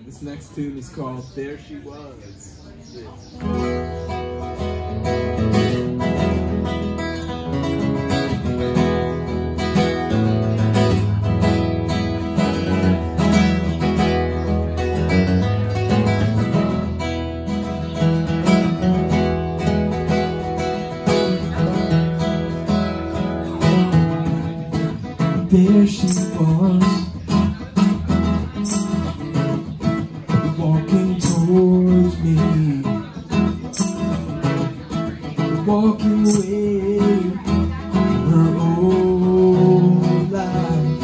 This next tune is called There She Was. There she was, walking towards me, walking away from her old life.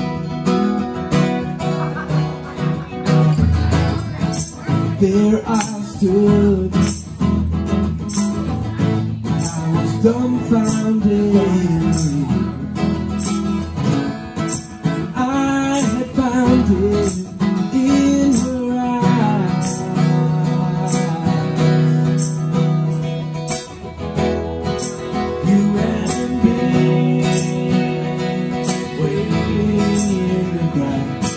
There I stood, I was dumbfounded. In her eyes, you and me waiting in the grass.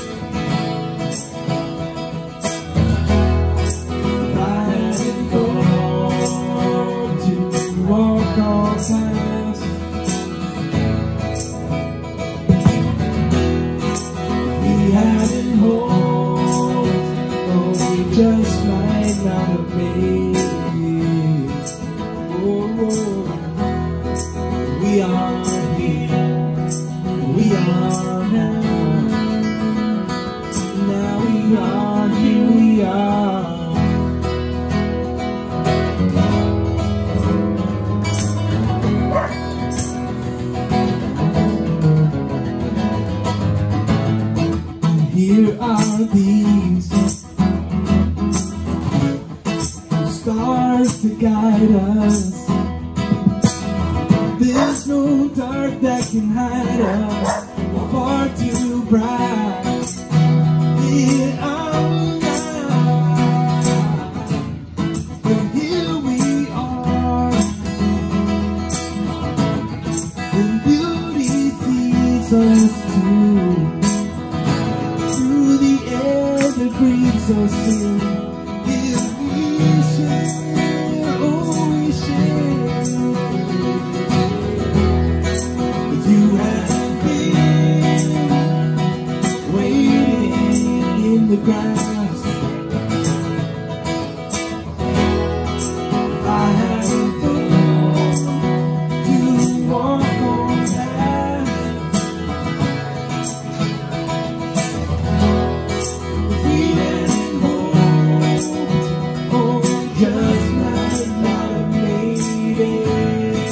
If I hadn't gone to walk all past, we hadn't hoped, oh, we just might not have made it. Oh, we are here, we are now. Now we are here, we are. Here are these stars to guide us. There's no dark that can hide us. We're far too bright. Here I'm now, and here we are. And beauty sees us too. Through the air that breathes us in, if we share, oh we share. If you had been waiting in the grass, if I hadn't thought to walk on past, just might not have made it.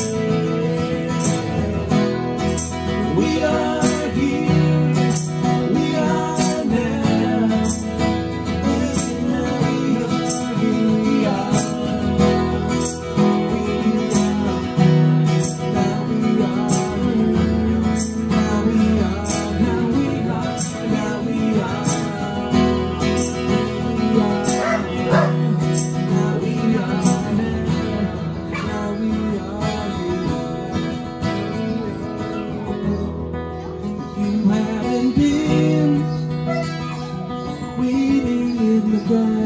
We are here, we are now. And now we are here, we are. Now we are, now we are, now we are, now we are. You haven't been waiting in the grass.